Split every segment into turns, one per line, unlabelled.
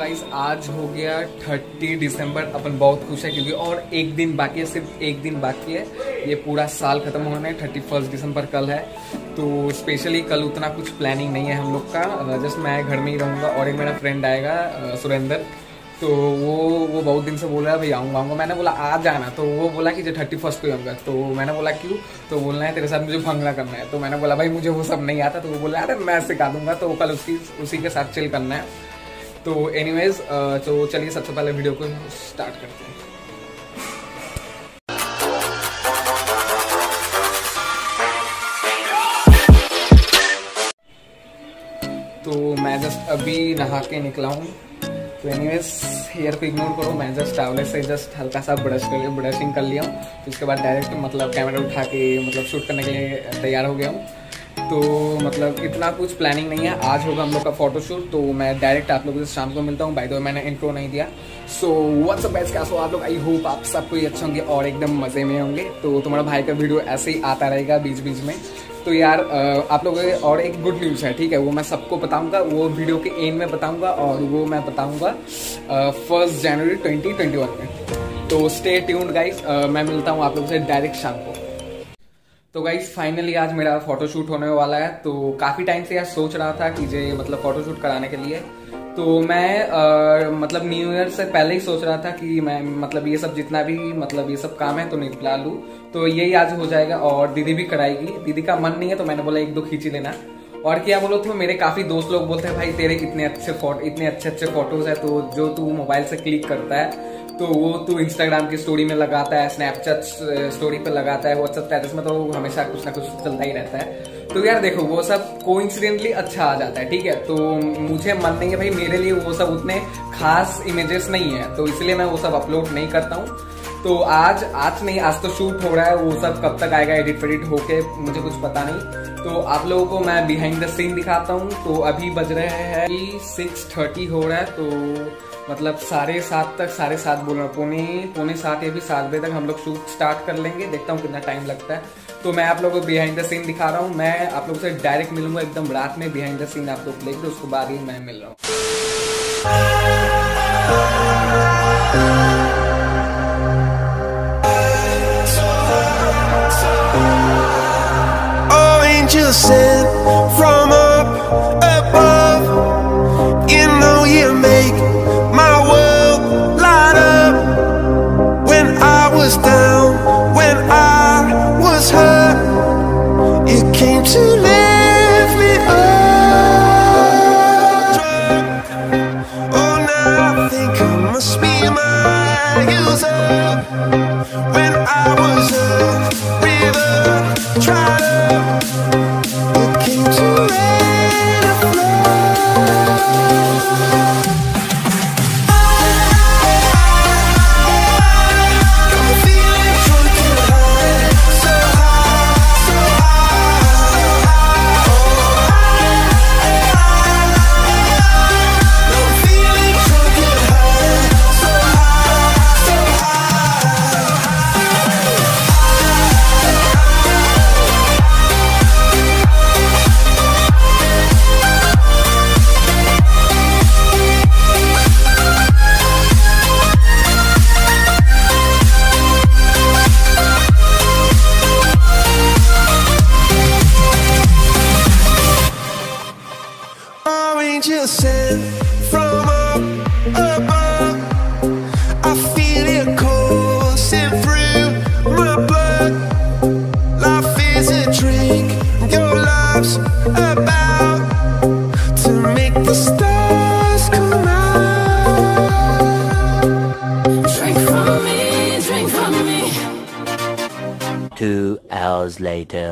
Guys आज हो गया 30 दिसंबर। अपन बहुत खुश है क्योंकि और एक दिन बाकी है, सिर्फ एक दिन बाकी है, ये पूरा साल खत्म होने। 31 दिसंबर कल है, तो स्पेशली कल उतना कुछ प्लानिंग नहीं है हम लोग का। जस्ट मैं घर में ही रहूँगा और एक मेरा फ्रेंड आएगा सुरेंद्र, तो वो बहुत दिन से बोल रहा है भाई आऊँगा आऊँगा। मैंने बोला आ जाना, तो वो बोला कि जो 31 को आऊँगा। तो मैंने बोला क्यों, तो बोलना है तेरे साथ मुझे भंगड़ा करना है। तो मैंने बोला भाई मुझे वो सब नहीं आता। तो वो बोला अरे मैं सिखा दूंगा, तो कल उसी के साथ चिल करना है। तो एनीवेज तो चलिए सबसे पहले वीडियो को स्टार्ट करते हैं। तो मैं जस्ट अभी नहा के निकला हूँ। तो एनीवेज हेयर को इग्नोर करो, मैं जस्ट टावले से जस्ट हल्का सा ब्रशिंग कर लिया हूँ। तो उसके बाद डायरेक्ट मतलब कैमरा उठा के मतलब शूट करने के लिए तैयार हो गया हूँ। तो मतलब इतना कुछ प्लानिंग नहीं है, आज होगा हम लोग का फोटोशूट। तो मैं डायरेक्ट आप लोगों से शाम को मिलता हूँ। बाय द वे मैंने इंट्रो नहीं दिया। सो व्हाट्स अप गाइस, कैसे हो आप लोग? आई होप आप सबको ही अच्छे होंगे और एकदम मज़े में होंगे। तो तुम्हारा भाई का वीडियो ऐसे ही आता रहेगा बीच बीच में। तो यार आप लोगों के और एक गुड न्यूज़ है, ठीक है, वो मैं सबको बताऊंगा, वो वीडियो के एंड में बताऊंगा और वो मैं बताऊंगा 1 जनवरी 2021 में। तो स्टे ट्यून्ड गाइस, मैं मिलता हूँ आप लोगों से डायरेक्ट शाम को। तो गाइस फाइनली आज मेरा फोटोशूट होने वाला है। तो काफ़ी टाइम से यार सोच रहा था कि जे मतलब फोटोशूट कराने के लिए। तो मैं मतलब न्यू ईयर से पहले ही सोच रहा था कि मैं मतलब ये सब जितना भी मतलब ये सब काम है तो निपटा लूँ। तो यही आज हो जाएगा और दीदी भी कराएगी। दीदी का मन नहीं है तो मैंने बोला 1-2 खींच ही लेना। और क्या बोलो, तो मेरे काफ़ी दोस्त लोग बोलते हैं भाई तेरे इतने अच्छे फोटोज है, तो जो तू मोबाइल से क्लिक करता है तो वो तू इंस्टाग्राम की स्टोरी में लगाता है, स्नैपचैट स्टोरी पे लगाता है, व्हाट्सएप स्टेटस में तो हमेशा कुछ ना कुछ चलता ही रहता है। तो यार देखो वो सब कोइंसिडेंटली अच्छा आ जाता है, ठीक है। तो मुझे मन नहीं है भाई, मेरे लिए वो सब उतने खास इमेजेस नहीं है, तो इसलिए मैं वो सब अपलोड नहीं करता हूँ। तो आज नहीं, आज तो शूट हो रहा है, वो सब कब तक आएगा एडिट वेडिट होके मुझे कुछ पता नहीं। तो आप लोगों को मैं बिहाइंड द सीन दिखाता हूँ। तो अभी बज रहे हैं कि 6:30 हो रहा है। तो मतलब 7:30 तक, 7:30 बोल रहा हूँ, पौने 7 या भी 7 बजे तक हम लोग शूट स्टार्ट कर लेंगे। देखता हूँ कितना टाइम लगता है। तो मैं आप लोगों को बिहाइंड द सीन दिखा रहा हूँ। मैं आप लोगों से डायरेक्ट मिलूंगा एकदम रात में, बिहाइंड द सीन आप लोग देख लो, उसके बाद ही मैं मिल रहा हूँ।
Sent from up above, you know you make my world light up. When I was down, when I was hurt, you came to lift me up. Oh, now I think I must be my user. When I was a river, tried up. Just sent from up above, I feel it coursing through my blood. Life is a drink, your love's about to make the stars come out. Drink from me, drink from me.
2 hours later.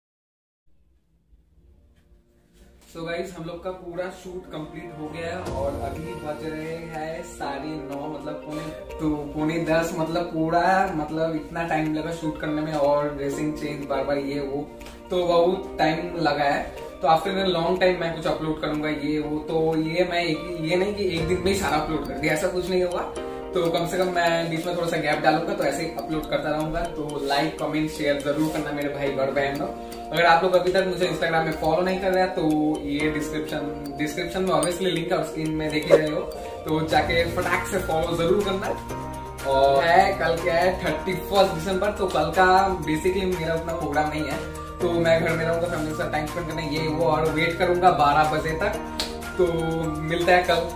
So guys हम लोग का पूरा shoot complete हो गया है और अभी बज रहे हैं 9:30, मतलब पौने 10, मतलब पूरा मतलब इतना टाइम लगा शूट करने में और ड्रेसिंग चेंज बार ये वो, तो बहुत टाइम लगा है। तो आफ्टर अ लॉन्ग टाइम मैं कुछ अपलोड करूंगा ये वो। तो ये मैं ये नहीं कि एक दिन में ही सारा अपलोड कर दिया, ऐसा कुछ नहीं होगा। तो कम से कम मैं बीच में थोड़ा सा गैप डालूंगा, तो ऐसे ही अपलोड करता रहूंगा। तो लाइक कमेंट शेयर जरूर करना मेरे भाई और बहन लोग। अगर आप लोग अभी तक मुझे इंस्टाग्राम में फॉलो नहीं कर रहे हैं तो ये डिस्क्रिप्शन में ऑब्वियसली लिंक है, स्क्रीन में देख ही रहे हो। तो जाके फटाक से फॉलो जरूर करना। और है कल क्या है 31 दिसंबर, तो कल का बेसिकली मेरा उतना प्रोग्राम नहीं है, तो मैं घर में रहूंगा, फैमिली के साथ टाइम स्पेंड करना ये वो, और वेट करूंगा 12 बजे तक। तो मिलता है कल।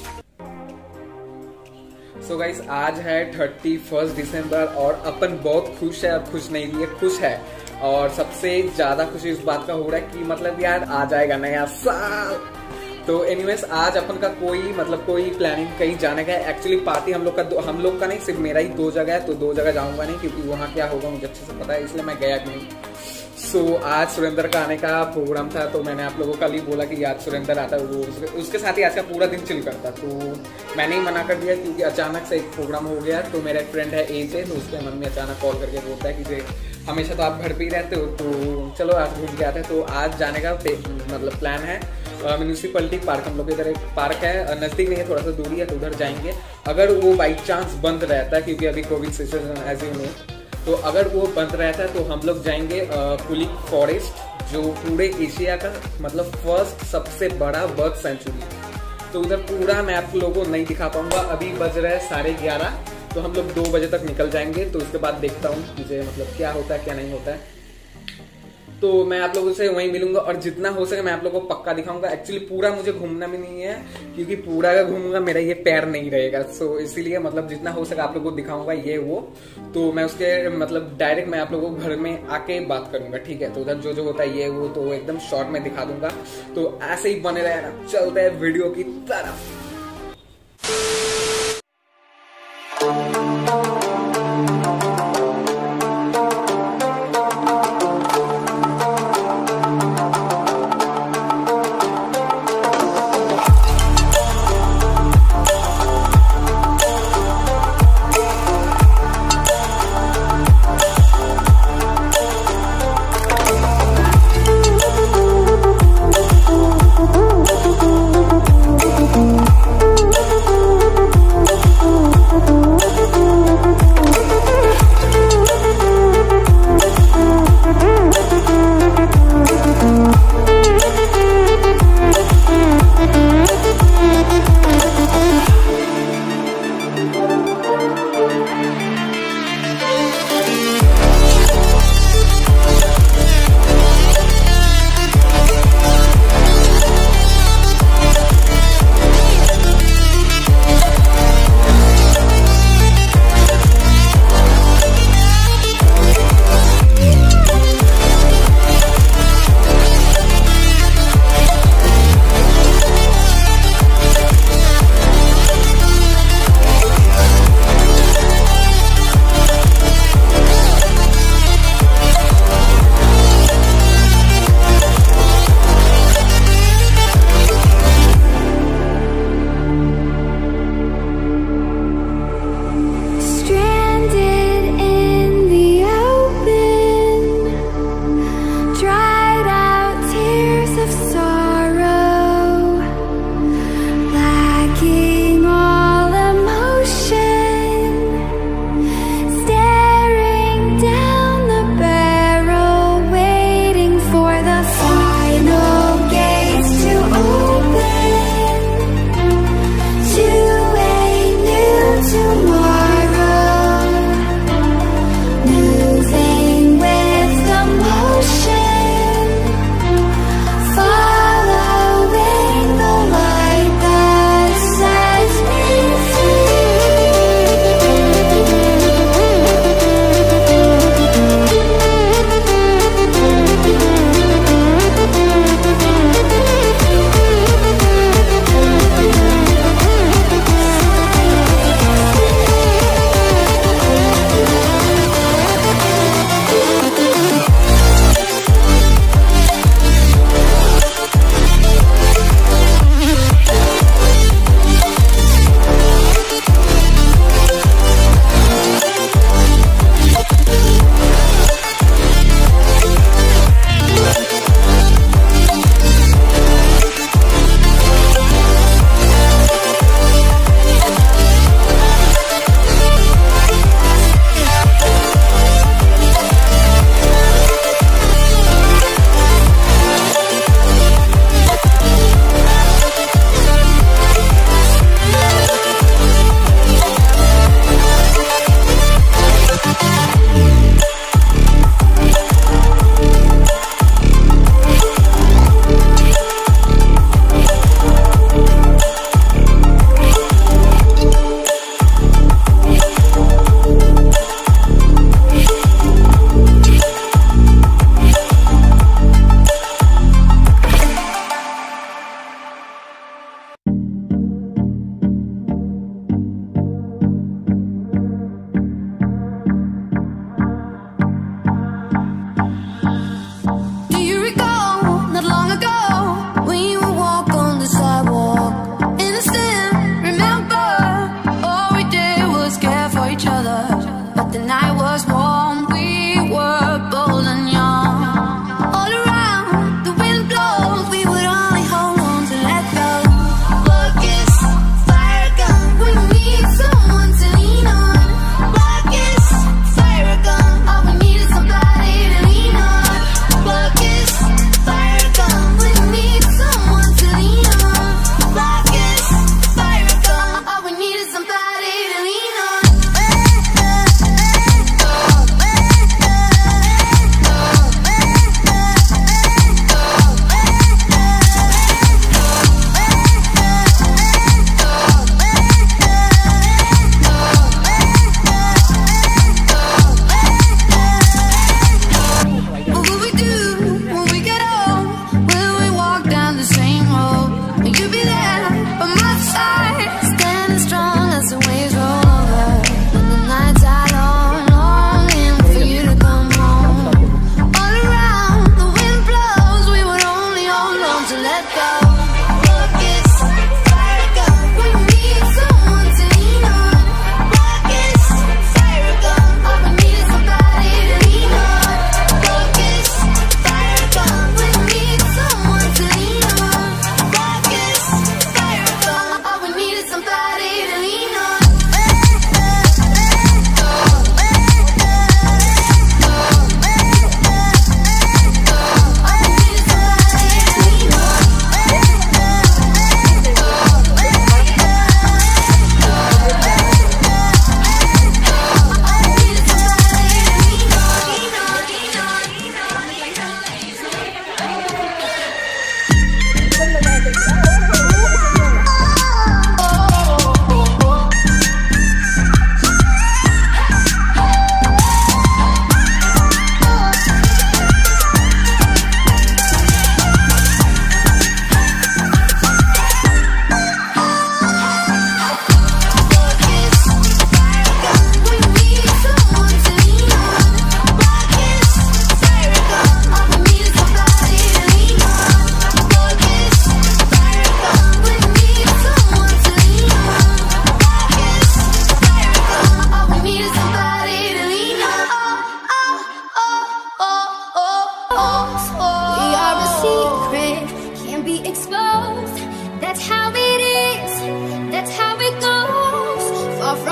सो गाइस आज है 31 दिसंबर और अपन बहुत खुश है, और खुश नहीं लिए खुश है, और सबसे ज्यादा खुशी इस बात का हो रहा है कि मतलब यार आ जाएगा नया साल। तो एनीवेज आज अपन का कोई प्लानिंग कहीं जाने का है। एक्चुअली पार्टी हम लोग का नहीं, सिर्फ मेरा ही 2 जगह है, तो 2 जगह जाऊंगा नहीं, क्योंकि वहाँ क्या होगा मुझे अच्छे से पता है, इसलिए मैं गया भी नहीं। सो आज सुरेंद्र का आने का प्रोग्राम था, तो मैंने आप लोगों को कल ही बोला कि आज सुरेंद्र आता है, वो उसके साथ ही आज का पूरा दिन चिल करता। तो मैंने ही मना कर दिया क्योंकि अचानक से एक प्रोग्राम हो गया। तो मेरा एक फ्रेंड है एजे, तो उसके मन में अचानक कॉल करके बोलता है कि हमेशा तो आप घर पे ही रहते हो, तो चलो आज घूम के आते हैं। तो आज जाने का प्लान है म्यूनिसिपलिटी पार्क। हम लोग इधर एक पार्क है, नज़दीक नहीं है, थोड़ा सा दूरी है, तो उधर जाएंगे। अगर वो बाई चांस बंद रहता है, क्योंकि अभी covid situation as you know, तो अगर वो बंद रहता है तो हम लोग जाएंगे पुलिक फॉरेस्ट, जो पूरे एशिया का फर्स्ट सबसे बड़ा बर्ड सेंचुरी है। तो उधर पूरा मैं आप लोगों को नहीं दिखा पाऊंगा। अभी बज रहे हैं 11:30, तो हम लोग 2 बजे तक निकल जाएंगे। तो उसके बाद देखता हूँ मुझे क्या होता है क्या नहीं होता है। तो मैं आप लोगों से वहीं मिलूंगा, और जितना हो सके मैं आप लोगों को पक्का दिखाऊंगा। एक्चुअली पूरा मुझे घूमना भी नहीं है, क्योंकि पूरा अगर घूमूंगा मेरा ये पैर नहीं रहेगा। सो इसीलिए जितना हो सके आप लोगों को दिखाऊंगा ये वो। तो मैं उसके डायरेक्ट मैं आप लोगों को घर में आके बात करूंगा, ठीक है। तो उधर जो होता है ये वो तो एकदम शॉर्ट में दिखा दूंगा। तो ऐसे ही बने रहना, चलते हैं वीडियो की तरफ।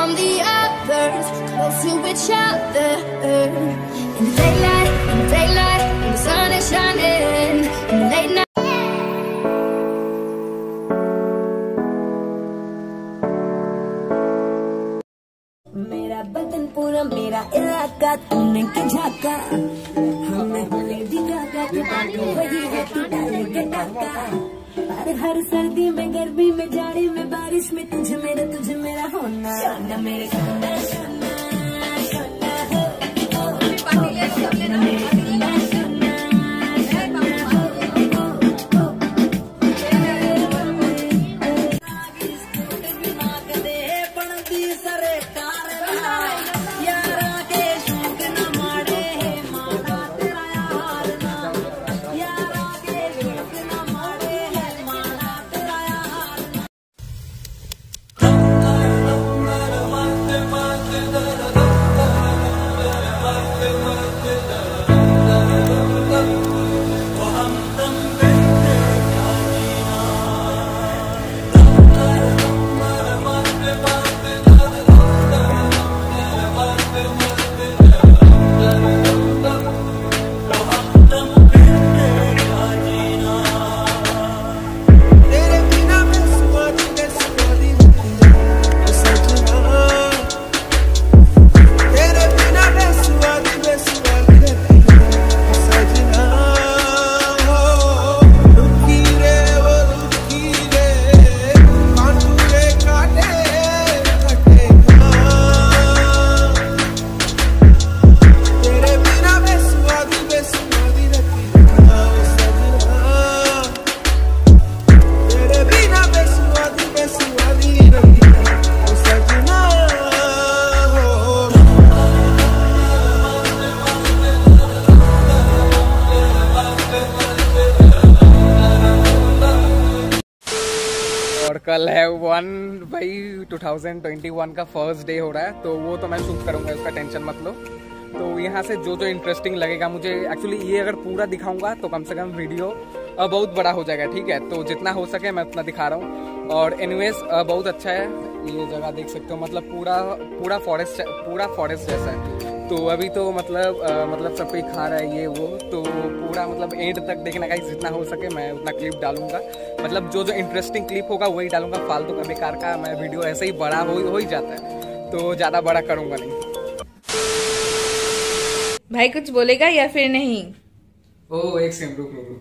from the others, close to each other. In the daylight, when the sun is shining. In the late night.
मेरा बदन पूरा मेरा इलाका तुमने के झाका, हमने होने दिखा वही है तू डाले के टाका। हर सर्दी में गर्मी में जाड़े में बारिश में तुझे मेरा होना शाना मेरे शाना शाना शाना
और कल है 1/2021 का फर्स्ट डे हो रहा है, तो वो तो मैं शूट करूंगा, उसका टेंशन मत लो। तो यहाँ से जो इंटरेस्टिंग लगेगा मुझे, एक्चुअली ये अगर पूरा दिखाऊंगा तो कम से कम वीडियो बहुत बड़ा हो जाएगा, ठीक है। तो जितना हो सके मैं उतना दिखा रहा हूँ। और एनीवेज बहुत अच्छा है ये जगह, देख सकते हो, मतलब पूरा फॉरेस्ट जैसा है। तो अभी तो मतलब सब कोई खा रहा है ये वो, तो पूरा मतलब एंड तक देखने का जितना हो सके मैं उतना क्लिप डालूंगा। मतलब जो इंटरेस्टिंग क्लिप होगा वही डालूंगा, फालतू का बेकार का मैं वीडियो ऐसे ही बड़ा हो ही जाता है, तो ज़्यादा बड़ा करूँगा नहीं।
भाई कुछ बोलेगा या फिर नहीं?
ओ एक सेकंड रुक।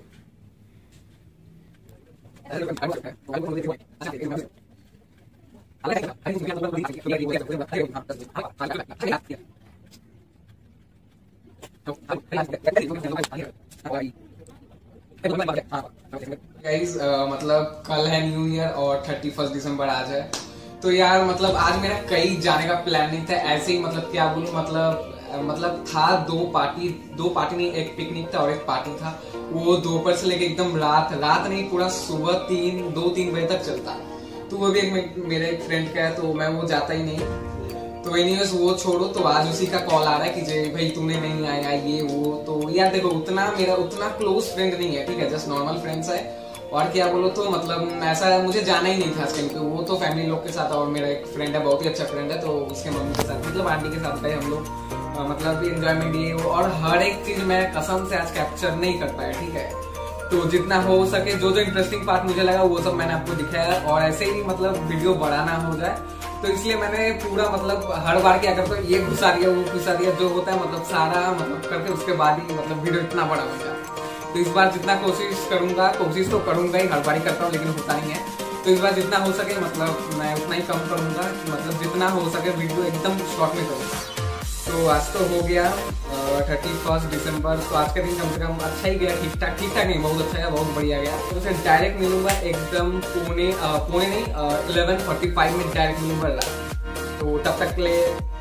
गाइस मतलब कल है न्यू ईयर और 31 दिसंबर आज है। तो यार मतलब आज मेरा कहीं जाने का प्लान नहीं था, ऐसे ही मतलब क्या बोलूं, मतलब था दो पार्टी नहीं, एक पिकनिक था और एक पार्टी था। वो दोपहर से लेके एकदम रात नहीं, पूरा सुबह 2-3 बजे तक चलता। तो वो भी मेरे एक फ्रेंड का है, तो मैं वो जाता ही नहीं। तो एनीवेज वो छोड़ो, तो आज उसी का कॉल आ रहा है कि जे भाई तूने नहीं आया ये वो। तो यार देखो मेरा उतना क्लोज फ्रेंड नहीं है, ठीक है, जस्ट नॉर्मल फ्रेंड्स है। और क्या बोलो तो मतलब ऐसा मुझे जाना ही नहीं था कहीं पे, वो तो फैमिली लोग के साथ। और मेरा एक फ्रेंड है, बहुत ही अच्छा फ्रेंड है, तो उसके मम्मी के साथ मतलब आंटी के साथ गए हम लोग, मतलब एंजॉयमेंट ये वो। और हर एक चीज मैं कसम से आज कैप्चर नहीं कर पाया, ठीक है। तो जितना हो सके जो इंटरेस्टिंग पार्ट मुझे लगा वो सब मैंने आपको दिखाया। और ऐसे ही मतलब वीडियो बड़ा ना हो जाए, तो इसलिए मैंने पूरा मतलब हर बार क्या करता हूँ, ये घुसा दिया वो घुसा दिया, जो होता है मतलब सारा मतलब करके उसके बाद ही मतलब वीडियो इतना बड़ा हो जाए। तो इस बार जितना कोशिश तो करूंगा ही, हर बार ही करता हूँ लेकिन होता नहीं है। तो इस बार जितना हो सके मतलब मैं उतना ही कम करूंगा, मतलब जितना हो सके वीडियो एकदम शॉर्ट में करूंगा। तो आज तो हो गया 31 दिसंबर, तो आज का दिन कम से कम अच्छा ही गया, ठीक ठाक नहीं, बहुत अच्छा गया, बहुत बढ़िया गया। तो उसे डायरेक्ट मिलूंगा एकदम पौने नहीं 11:45 में डायरेक्ट मिलूंगा। तो तब तक के लिए